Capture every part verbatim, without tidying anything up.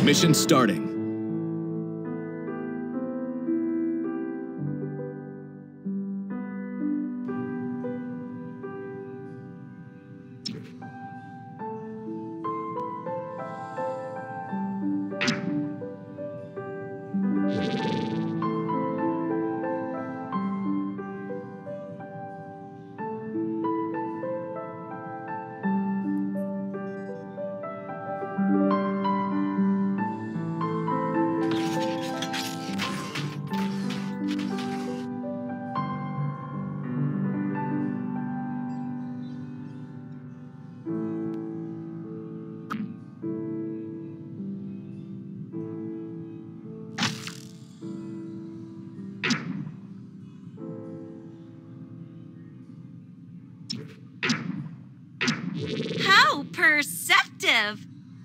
Mission starting. How perceptive!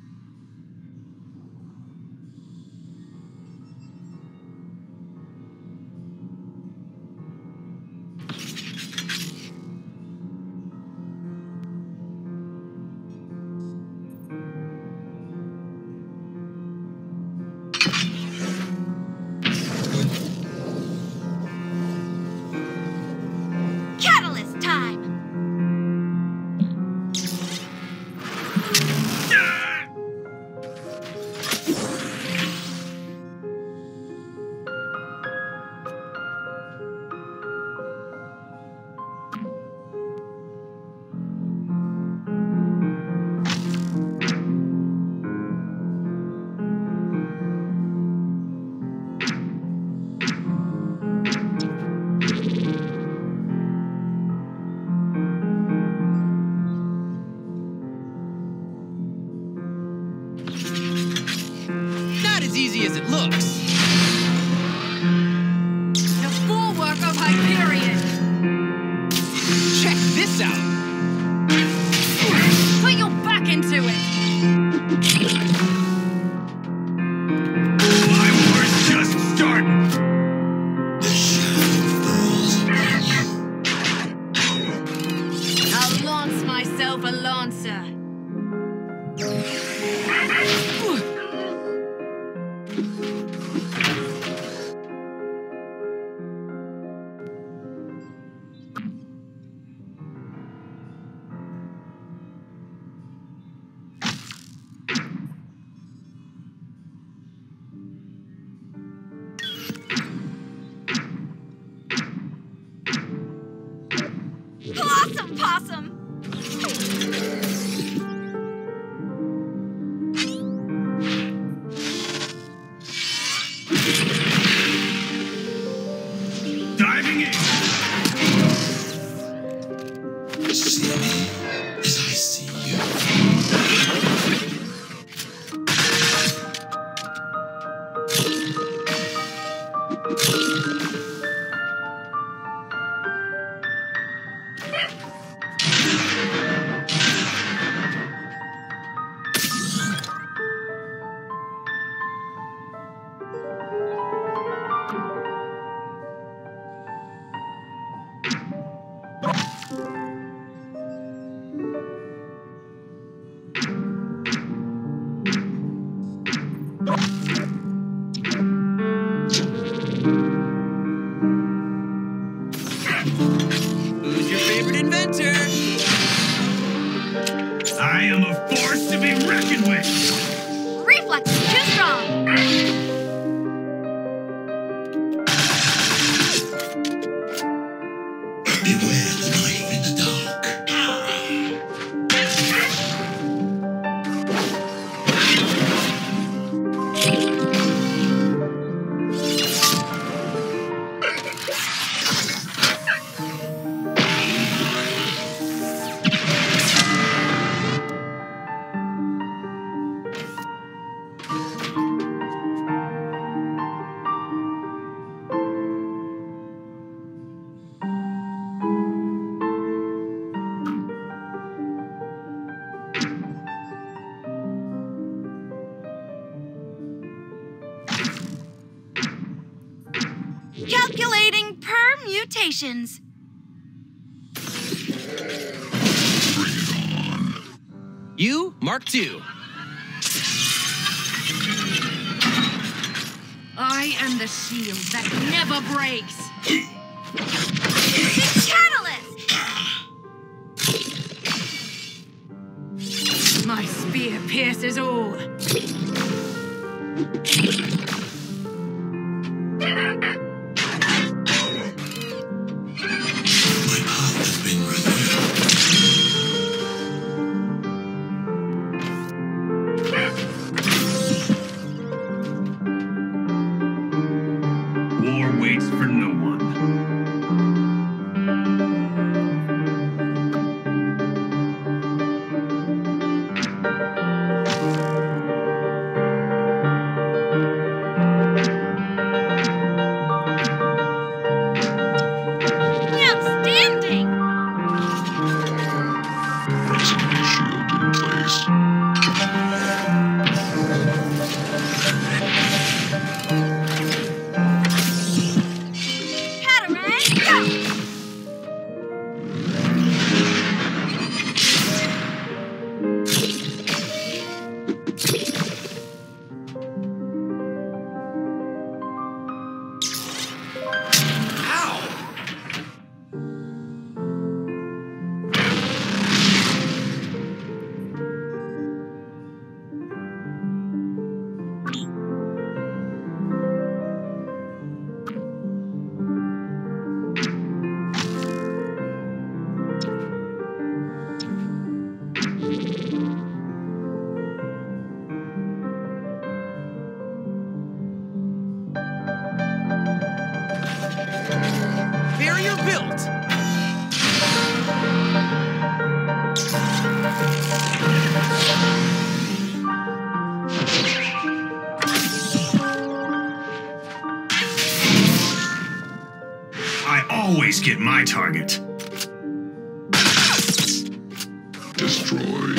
Catalyst time! Not as easy as it looks. The bulwark of Hyperion! Check this out. Put your back into it! My war's just starting. The shadow falls. I'll lance myself a lancer. Blossom Possum! Diving in. See me as I see you. Who's your favorite inventor? I am a force to be reckoned with. Reflex is too strong! Beware the knife in the dark. Calculating permutations. Bring it on. You, Mark two. I am the shield that never breaks. It's Catalyst! My spear pierces all. My path has been revealed. War waits for no one. Outstanding! Pressing the shield in place. Catarang, go! Barrier built. I always get my target. Destroy.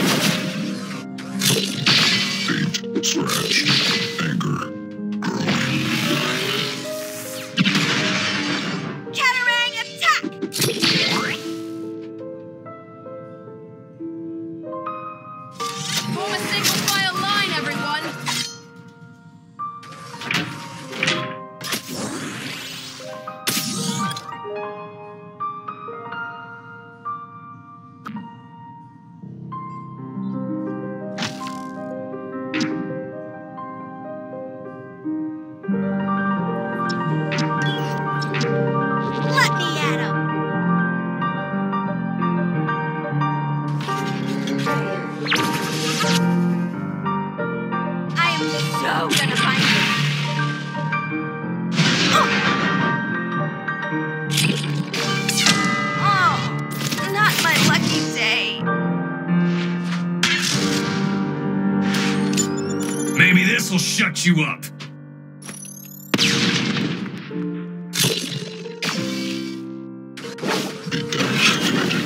Fate scratched. Anger growing. Catarang, attack! Form a single file line, everyone! Let me at him! I am so gonna find you! Oh! Oh, not my lucky day. Maybe this will shut you up. Be devastated.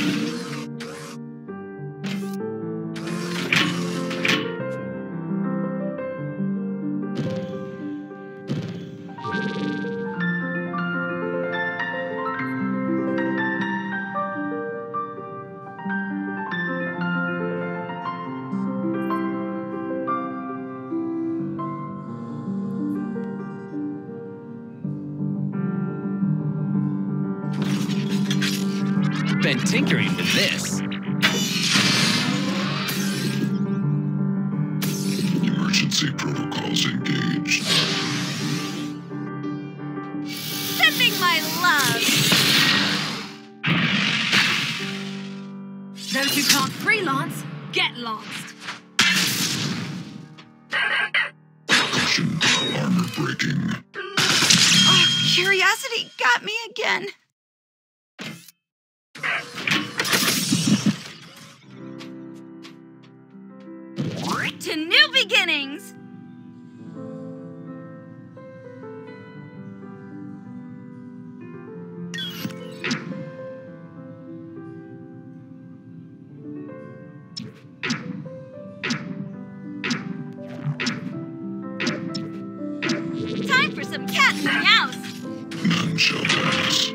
Been tinkering with this. Emergency protocols engaged. Sending my love! Those who can't freelance, get lost. Cushion armor breaking. Oh, curiosity got me again. To new beginnings! Time for some cat and meows! None shall pass.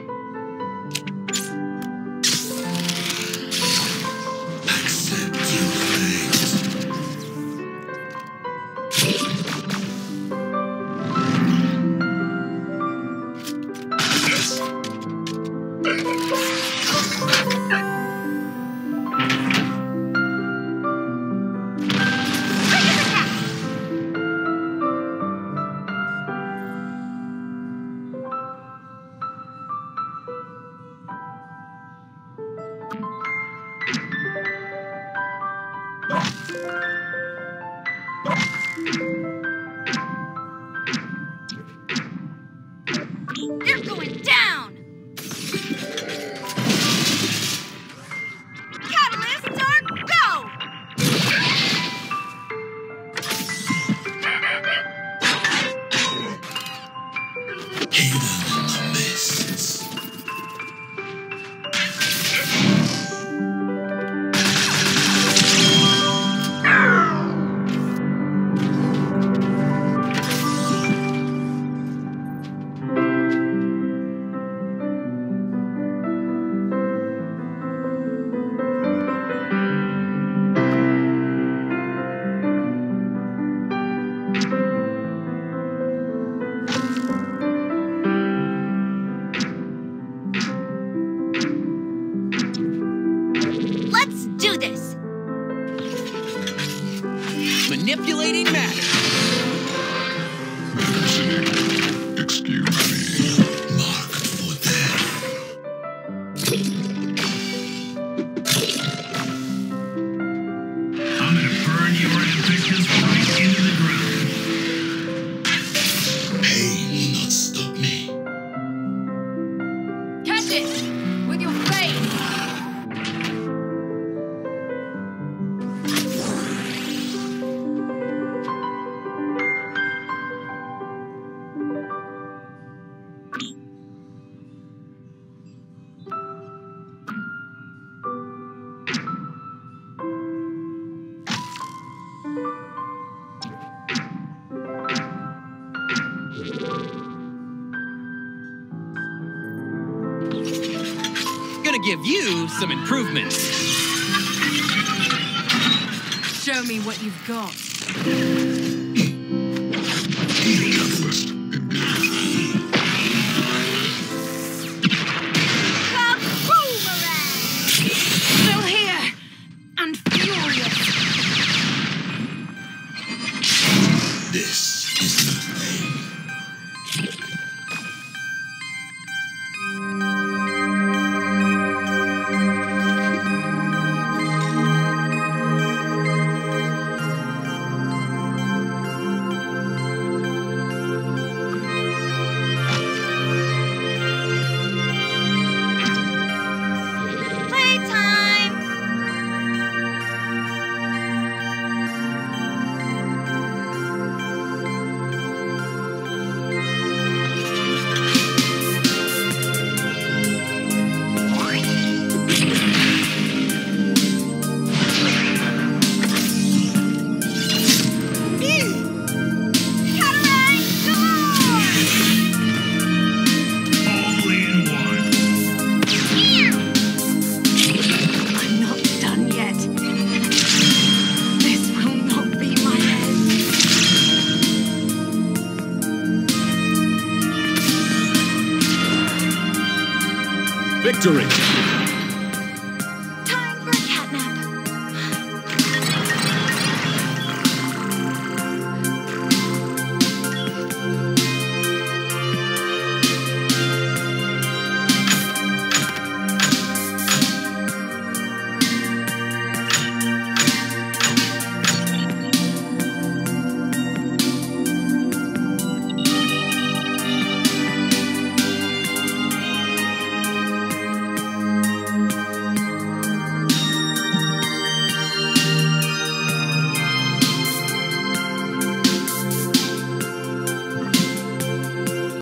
Accept your fate. You're going down! Catalyst Dark, go! Hidden in the mists. Let's do this! Manipulating matter. Excuse me. Marked for death. I'm gonna burn your ambitions right into the ground. Pain will not stop me. Catch it! With your face! Gonna give you some improvements. Show me what you've got. Catalyst engaged. Boomerang! Still here! And furious! This is not pain. Playtime! All in one. I'm not done yet. This will not be my end. Victory!